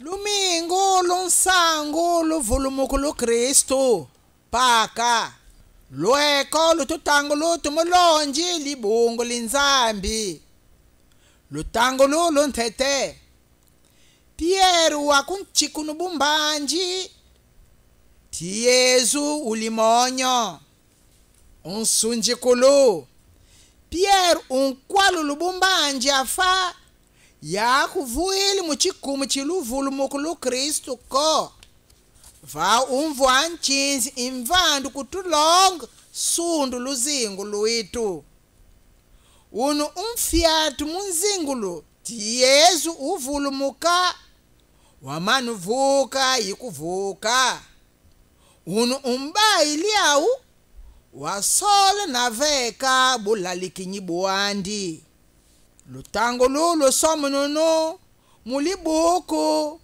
Lumingo lonsango luvulumuku lu Kristu paka lueko lututango lutumulonji libungu linzambi lutango luntete Pieru wakunchiku nubumbanji ti Yesu ulimonyo unsunjikulu Pieru unkwalu lubumbanji afa ya kuvuili muchikumu chiluvulumuku lu Kristu ko va umvwa nchinzi imvandu kutulonga sundu luzingu luitu unu umfiatu munzingulu ti Yesu uvulumuka wamanu vuka yikuvuka unu umbayi liawu wasole naveka bulalikinyi buandi lutango lulo somununu mulibuku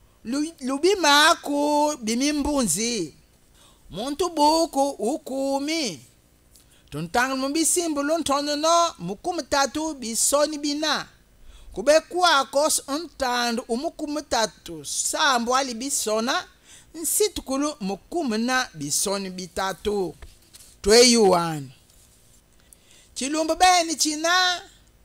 lubimaku bimimbunzi muntu buku ukumi tuntango mubisimbu luntonono mukumutatu bisoni bina kube kwako untando umukumutatu sambo ali bisona nsitukulu mukumuna bisoni bitatu tweyuwani chilumbu beni china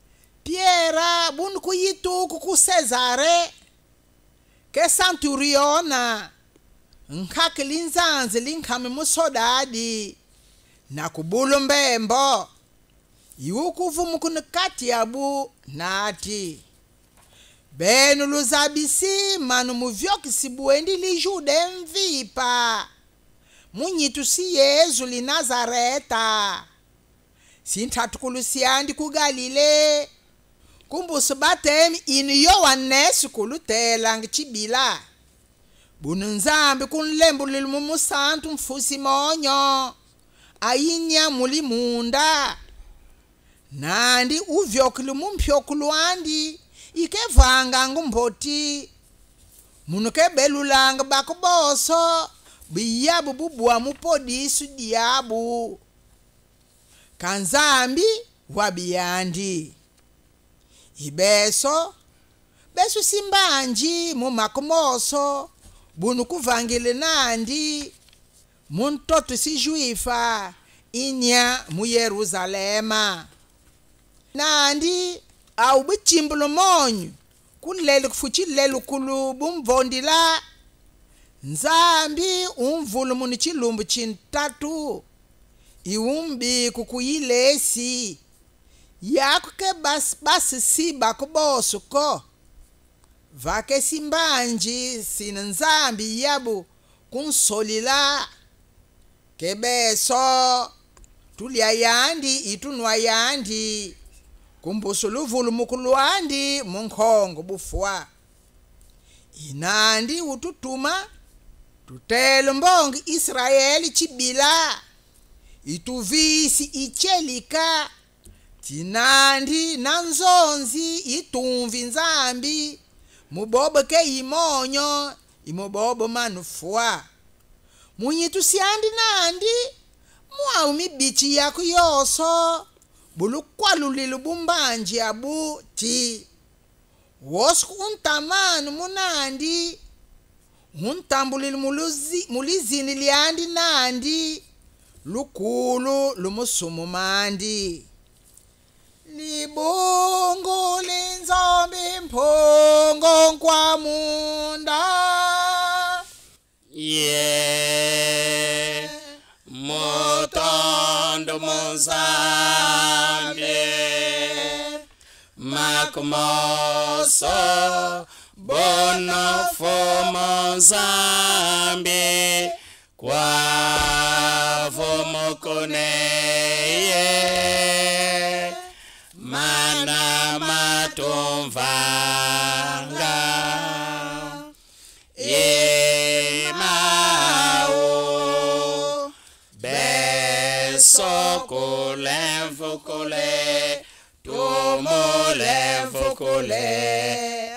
Piera bunu kuyituku ku Cesare ke Santuriona nkake linzanzi linkhame musodadi na kubulu mbembo yukuvumu kunukati yabu nati benu luzabisi manu muvyokisi buendi lijude mvipa munyitu si Yesu li Nazareta sintatukulusiandi ku Galile kumbusu batemi inu Yohanesi kulutela ngchibila bunu nzambi kunlembu lilumu santu mfusi monyo ayinya muli munda nandi uvyokulu mumpyokulu andi ikevanga ngumboti munu kebelulanga bakuboso biyabu bubwa mupodisu diabu kanzambi wabiyandi ibeso besu simbanji mumakomoso bunu kuvangile nandi muntoto si juifa inya mu Yerusalema nandi au bichimbulo monyu kulele kufuchilele kulu bumvondila nzambi umvulu muni chilumbu chintatu iumbi kukuyilesi yakuke basi siba kubosu ko vake simbanji sina nzambi yabu kunsolila kebeso tulia yandi itunwa yandi kumbusu luvulumuku luandi munkhongo bufwa inandi ututuma tutelo mbongi Israeli chibila ituvisi ichelika tinandi nanzonzi itumvi nzambi mubobo ke imonyo imobobo manufwa munyitu siandi nandi muau mibichi yaku yoso bulukwalulile bumbanji abu ti wosku untamanu munandi untambulile mulizini liandi nandi lukulu lumusumu mandi libungu linzombi mphongo kwa munda motondo mozambi makumoso bono fomo zambi kwa vomokoneye mana matumvanga emao besokole vokole tumole vokole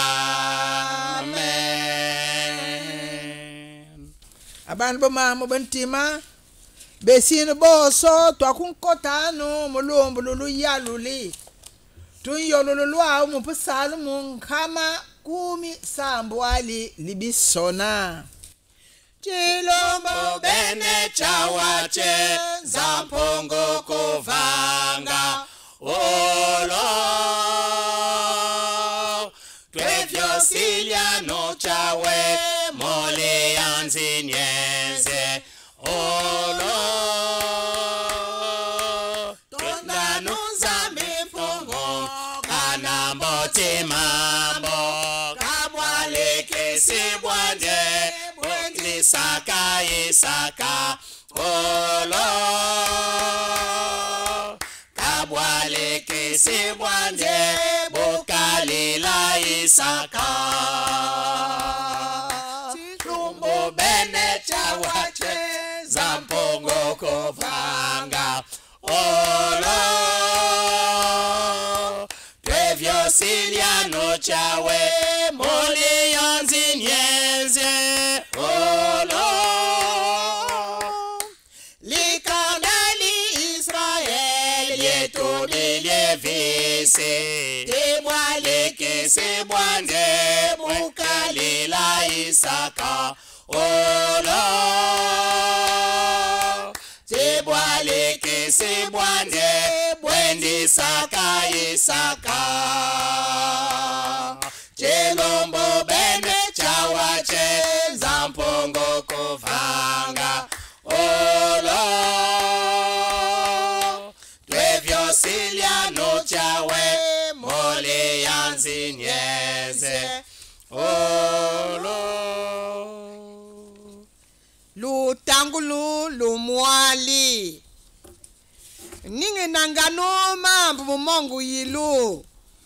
amen. Abantu bomama bantima besino boso twakunkotano mulombo luluyaluli tunyololo lwawo mupusalo munkhama kumi sambwali libisona Chilombo bene chawache zampongo kovanga olo twevyo siliano chawe mole yanzi nyeze olo tondanu zambi mpongo kanambo timambo kabwaleke sibwanje Isaka, Isaka, olo kabwale kisi bwanje bukalila Isaka Chilombo bene chawache zampongo kovanga olo twevyo siliano chawe moli yanzi nyenze olo likandali Israel yetu bilevise tebwaleke sebwande bukalila Isaka olo tebwaleke sebwande bwendi Isaka Isaka Chilombo bene chawache zampongo kovanga olo twevyo siliano chawe mole yanzi nyeze olo lutangulu lumwali ninge nangano mambo mumongu yilu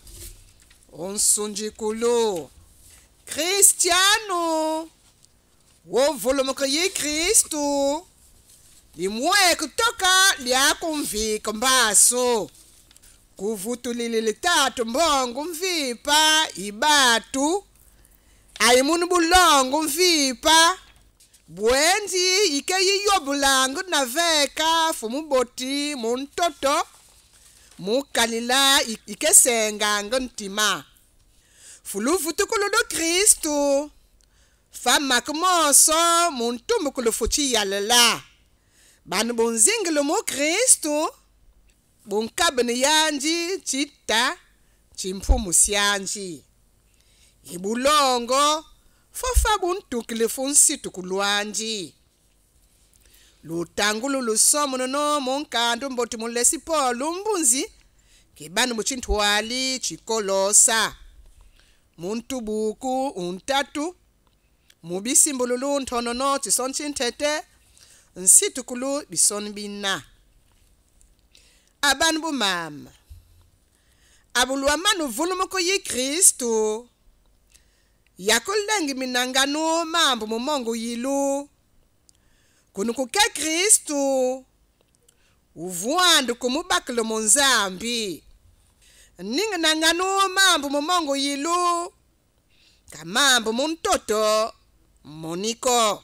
onsunjikulu Kristiano wo volumuka yi Kristu limwe kutoka lyakumvika mbaso kuvutulile litatu mbongo mvipa ibatu ayimunu bulongo mvipa bwendi ike yiyobulango na veka fumuboti muntoto mukalila ikesenganga ntima fuluvutukulu do Kristu fama kumoso muntumu kulufuchi yalela banu bunzingilo mu Kristu bunkabini yanji chita chimpumu syanji ibulongo fofa buntukile funsitu kulwanji lutangulu lusomo no munkandu mboti mulesi Paulo mbunzi kibanu muchintwali chikolosa muntu buku untatu mubisimbululu ntonono tisonchintete nsitukulu bisoni bina abantu bumama abulwamanu vulumuko yi Kristu yakulengi minangano mambo mumongo yilu kunukuke Kristu uvuandu kumubakilo monzambi ninga nangano mambo mumongo yilu kamambo muntoto moniko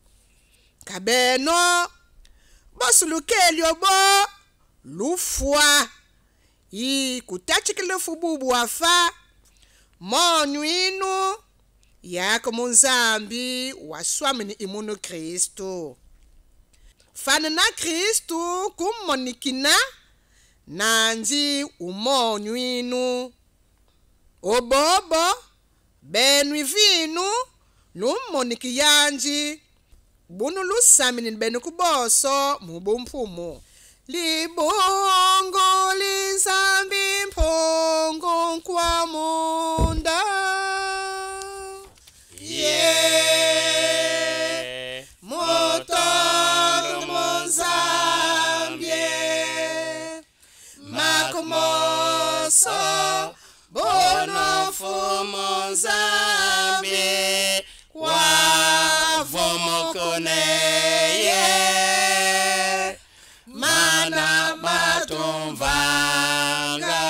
kabeno bosulukeli obo lufwa yi kutachikile fububu wafa monwinu yako munzambi waswamini imunu Kristu fana na Kristu kumonikina nanji umonwinu obobo benwi vinu lumoniki yanji bunu lusamini benu kuboso mubumpumu libongo linzambi mpongo kwa munda motor monzambie makumoso bono fu monzambie wavomokone mana matumvanga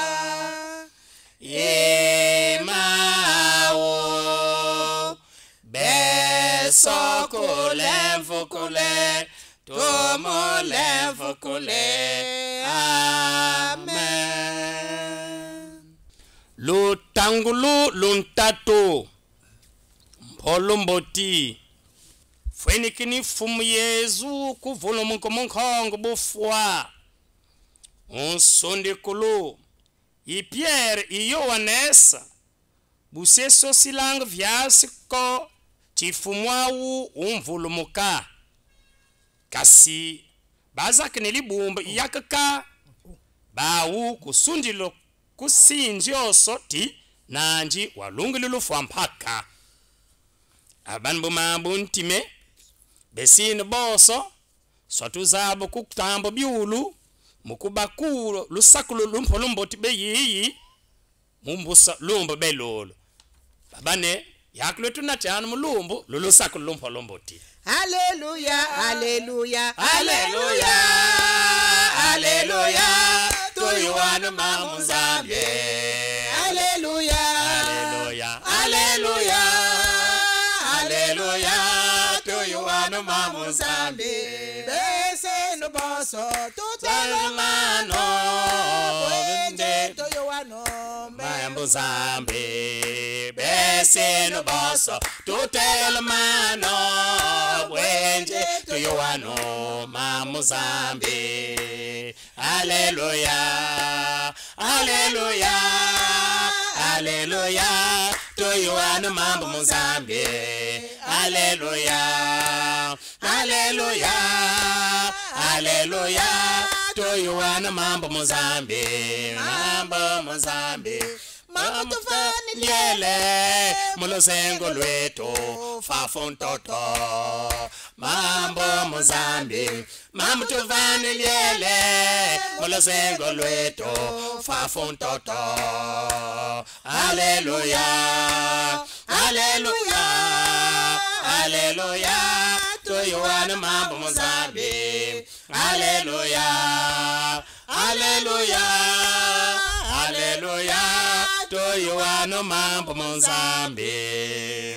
mao besokule mfukule tumule mfukule amen. tangulu luntato mpolo mboti fwenikini fumu Yezu kuvula munkongo bufwa onsonde kulu Pierre Yohannes buseso silang vyasiko chifumwawu umvulumuka kasi bazakene libumba yakaka bawu kusundilo kusinji osoti nanji walungilulu fwampaka abanbu mabuntime besine boso swatuzabo kukutambo biulu mukubakulo lusakulo lumpolomboti beyiyi mumbusa lumbo belolo babane yakletu natana mulumbu lulusakulo lumpolomboti Hallelujah, hallelujah, Hallelujah, hallelujah, to you and Mama Zambia. hallelujah, Hallelujah, hallelujah, hallelujah, to you and Mama Zambia. Bese no boso, tutelo Mano, wende to yo ano, Mama Zambia. Bese no boso, to tell mano, wenje to you ano, Mama Zambia. Hallelujah, hallelujah, hallelujah, to you and Mama Zambia. Hallelujah, hallelujah, hallelujah, to you and Mama Zambia. Mama Zambia. Mama tufani liele mulosengo lweto fafontoto mambo Mozambique. Mama tufani liele mulosengo lweto fafontoto. Hallelujah, hallelujah, hallelujah, to you and Mama Mozambique. Hallelujah, hallelujah, hallelujah, to you and Mama Mozambique.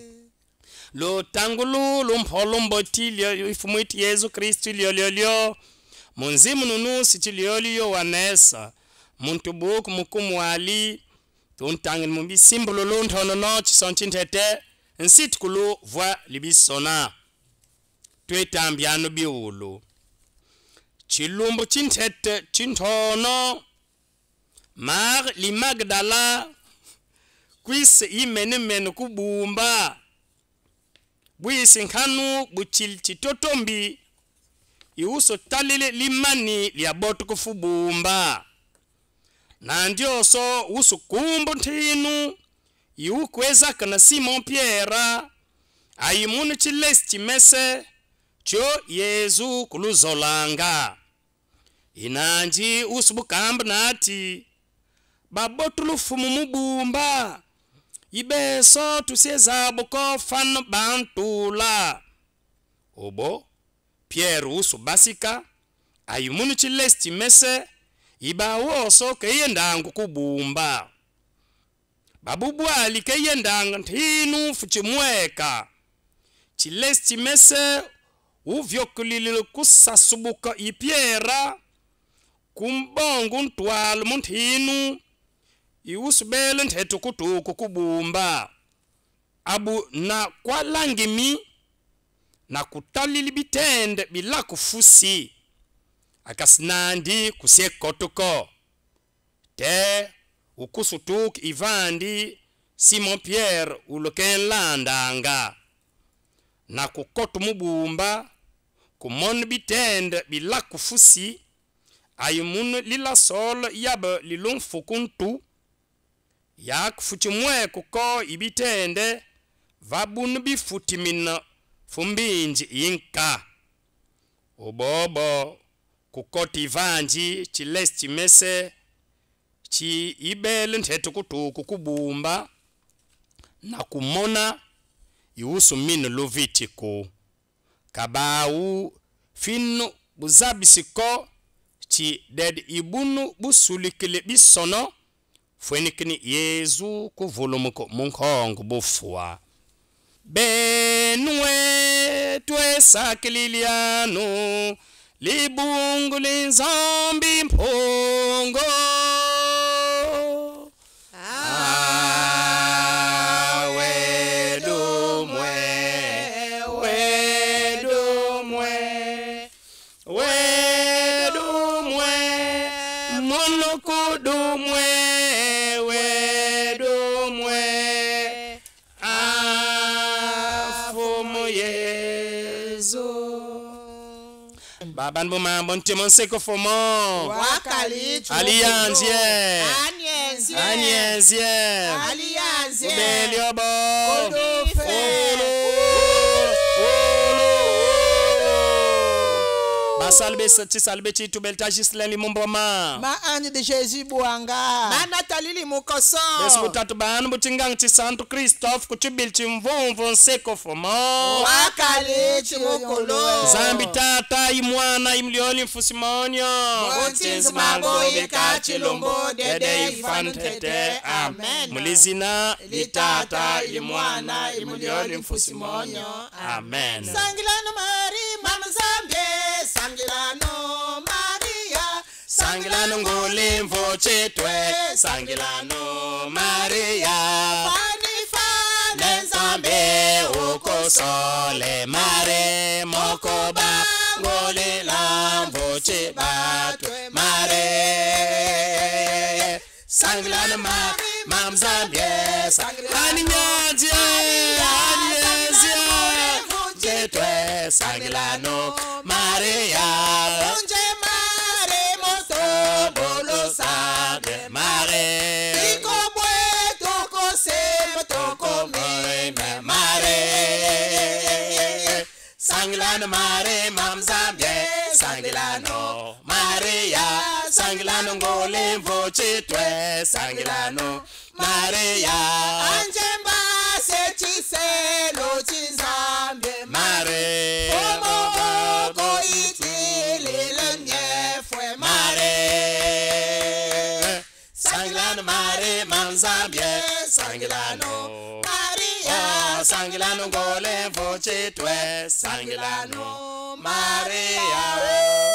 Lo tangulu lumpolombo tilio ifumuiti Yesu Kristu liolio munzimu nunu sitiliolio wanesa muntu buku mukumwali tuntangin mumbi simbolo luntono no chisontintete nsit kulu voa libisona twetambiano biulu chilumbu chintete chintono mar li Magdala kwise imene kubumba bwisi nkanu buchil chitotombi iuso talile limani liabotu kufubumba na ndioso usu kumbu ntinu iukweza kana Simon Pierre ayimunu chilesi chimese cho Yezu kuluzolanga inanji usu bukamba nati babotu lufumu mubumba ibeso tusiezabo ko fan bantula obo Pierre usu basika ayimunu chilesi chimese iba woso keyendangu kubumba babubwali keyendanga ntinu fuchimweka chilesi chimese uvyokulile kusasubuka ipiera kumbongu ntwalo muntinu iusubele nthetu kutuku kubumba abu na kwalangimi na kutalili bitende bila kufusi akasinandi kusiekotuko te ukusutuk ivandi Simon Pierre ulokenlandanga na kukotu mubumba kumon bitende bila kufusi ayumunu lila sol yabe lilumfukuntu yak fuchimwe kuko ibitende vabunu bifutimina fumbinji inka obobo kukoti vanji chilesi chimese chi ibele nthetu kutuku kubumba na kumona iusu mino lovitiku kabau finu buzabisiko chi ded ibunu busulikile bisono fwenikini Yezu kuvulumuko munkongo bufwa benwe twesakililiano libungu linzambi mpongo. Baban bumambo ntimo nseko fomo. Wakalicho. Alianzie. Anienzie. Anienzie. Alianzie. Ubeliobo. Odofe. Salbe sati salbe ti tubelta Gislain Limumboma. Ma ange de Jésus Bouanga. Ma Nathalie Limukoso. Besu tatu ban butingang ti Santo Christophe kutubil ti mvumvu nseko fomo. Wakale ti mokolo. Zambi tata imwana imlioli mfusimonyo. Bontinz mambo yekati lombo dede ifantete. Amen. Mulizina litata imwana imlioli mfusimonyo. Amen. Sangilano Mari mama Zambie. Sangilano Maria, Sangilano ngolimvo chetwe, Sangilano Maria, Fani Nzambe ukosole mare mokoba ngolilamvo chebatwe mare Sangilano mam Zambie, Sangilano nyanjia chetwe Sangilano Maria, Onje mare moto bolo sabe mare, Iko bwe toko se toko me mare, Sangilano Mare mam Zambie, Sangilano Maria, Sangilano ngolimvo chetwe, Sangilano Maria, Anjemba se chiselo chizambe mare, Omo go itili lenyefwe mare, Sangilano Mare mam Zambie, Sangilano Maria Sangilano ngolimvo chetwe, Sangilano Maria.